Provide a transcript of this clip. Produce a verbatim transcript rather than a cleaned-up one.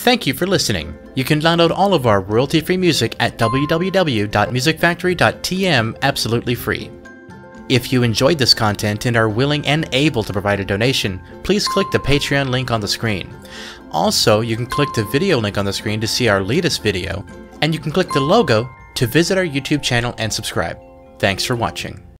Thank you for listening. You can download all of our royalty-free music at w w w dot music factory dot t m absolutely free. If you enjoyed this content and are willing and able to provide a donation, please click the Patreon link on the screen. Also, you can click the video link on the screen to see our latest video, and you can click the logo to visit our YouTube channel and subscribe. Thanks for watching.